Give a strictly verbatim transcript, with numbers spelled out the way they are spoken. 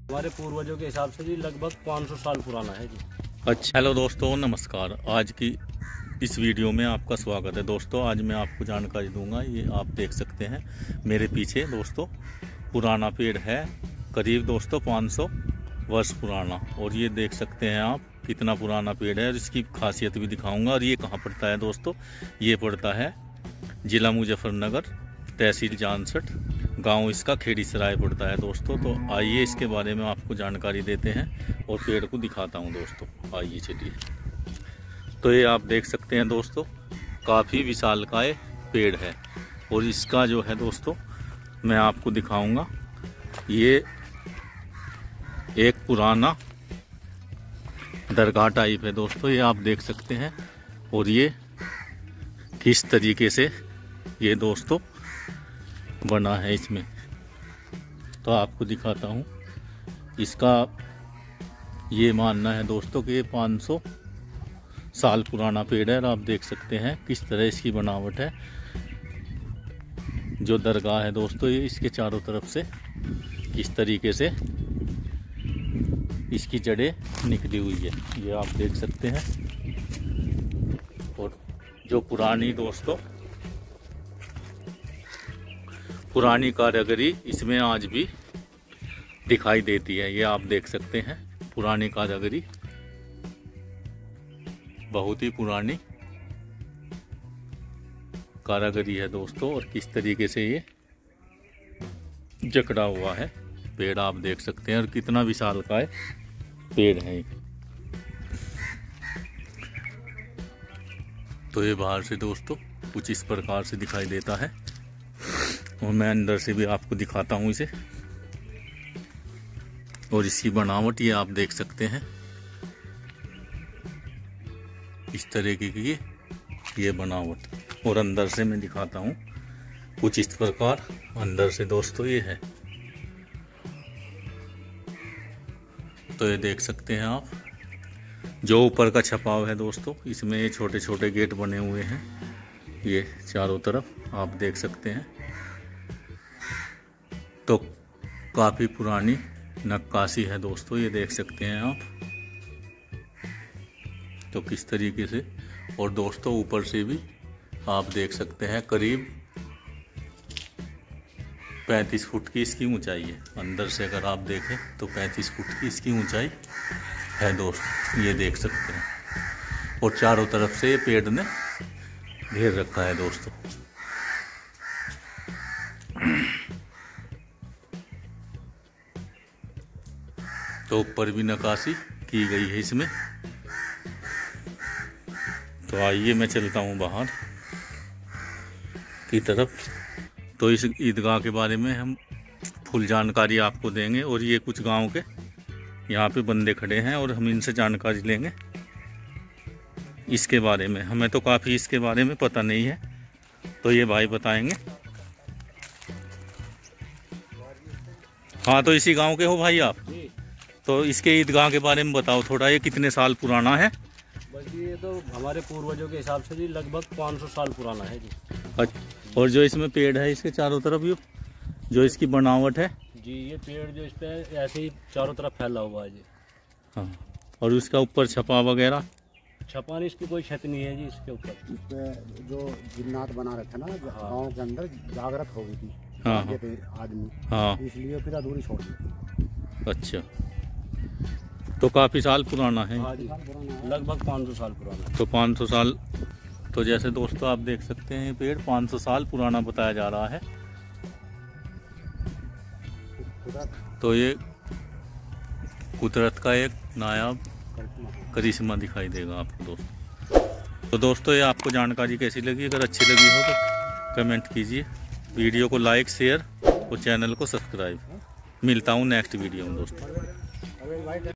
हमारे पूर्वजों के हिसाब से जी लगभग पाँच सौ साल पुराना है जी। अच्छा, हेलो दोस्तों, नमस्कार। आज की इस वीडियो में आपका स्वागत है। दोस्तों, आज मैं आपको जानकारी दूंगा। ये आप देख सकते हैं मेरे पीछे दोस्तों पुराना पेड़ है, करीब दोस्तों पाँच सौ वर्ष पुराना। और ये देख सकते हैं आप कितना पुराना पेड़ है, और इसकी खासियत भी दिखाऊंगा। और ये कहाँ पड़ता है दोस्तों? ये पड़ता है ज़िला मुजफ्फरनगर, तहसील जानसठ, गांव इसका खेड़ी सराय पड़ता है दोस्तों। तो आइए इसके बारे में आपको जानकारी देते हैं और पेड़ को दिखाता हूं दोस्तों। आइए चलिए। तो ये आप देख सकते हैं दोस्तों, काफ़ी विशालकाय पेड़ है। और इसका जो है दोस्तों मैं आपको दिखाऊंगा, ये एक पुराना दरगाह टाइप है दोस्तों, ये आप देख सकते हैं। और ये किस तरीके से ये दोस्तों बना है इसमें, तो आपको दिखाता हूँ। इसका ये मानना है दोस्तों कि ये पाँच सौ साल पुराना पेड़ है। और आप देख सकते हैं किस तरह इसकी बनावट है। जो दरगाह है दोस्तों, ये इसके चारों तरफ से किस तरीके से इसकी जड़ें निकली हुई है, ये आप देख सकते हैं। और जो पुरानी दोस्तों पुरानी कारीगरी इसमें आज भी दिखाई देती है। ये आप देख सकते हैं पुरानी कारीगरी, बहुत ही पुरानी कारीगरी है दोस्तों। और किस तरीके से ये जकड़ा हुआ है पेड़ आप देख सकते हैं। और कितना विशालकाय पेड़ है। तो ये बाहर से दोस्तों कुछ इस प्रकार से दिखाई देता है, और मैं अंदर से भी आपको दिखाता हूँ इसे। और इसकी बनावट ये आप देख सकते हैं, इस तरीके की ये बनावट। और अंदर से मैं दिखाता हूँ कुछ इस प्रकार अंदर से दोस्तों ये है। तो ये देख सकते हैं आप, जो ऊपर का छपाव है दोस्तों, इसमें ये छोटे छोटे गेट बने हुए हैं, ये चारों तरफ आप देख सकते हैं। तो काफ़ी पुरानी नक्काशी है दोस्तों, ये देख सकते हैं आप। तो किस तरीके से, और दोस्तों ऊपर से भी आप देख सकते हैं करीब पैंतीस फुट की इसकी ऊंचाई है। अंदर से अगर आप देखें तो पैंतीस फुट की इसकी ऊंचाई है दोस्तों, ये देख सकते हैं। और चारों तरफ से ये पेड़ ने घेर रखा है दोस्तों। तो ऊपर भी नक्काशी की गई है इसमें। तो आइए मैं चलता हूँ बाहर की तरफ। तो इस ईदगाह के बारे में हम फुल जानकारी आपको देंगे। और ये कुछ गांव के यहाँ पे बंदे खड़े हैं, और हम इनसे जानकारी लेंगे इसके बारे में। हमें तो काफ़ी इसके बारे में पता नहीं है, तो ये भाई बताएंगे। हाँ, तो इसी गांव के हो भाई आप? तो इसके ईदगाह के बारे में बताओ थोड़ा, ये कितने साल पुराना है? बस ये तो हमारे पूर्वजों के हिसाब से जी लगभग पाँच सौ साल पुराना है जी। अच्छा, और जो इसमें पेड़ है इसके चारों तरफ, ये जो इसकी बनावट है जी, ये पेड़ जो इस पे ऐसे ही चारों तरफ फैला हुआ है जी। हाँ, और उसका ऊपर छपा वगैरह? छपानी इसकी कोई क्षति नहीं है जी। इसके ऊपर इस पे जो जिन्नात बना रखा ना गाँव के अंदर, जागृत हो गई थी। हाँ, आदमी, हाँ, इसलिए फिर अधूरी छोड़ दी। अच्छा, तो काफ़ी साल पुराना है। हाँ जी, लगभग पाँच सौ साल पुराना है। तो पाँच सौ साल, तो जैसे दोस्तों आप देख सकते हैं ये पेड़ पाँच सौ साल पुराना बताया जा रहा है। तो ये कुदरत का एक नायाब करिश्मा दिखाई देगा आपको दोस्तों। तो दोस्तों ये आपको जानकारी कैसी लगी? अगर अच्छी लगी हो तो कमेंट कीजिए, वीडियो को लाइक, शेयर और चैनल को सब्सक्राइब। मिलता हूँ नेक्स्ट वीडियो में दोस्तों।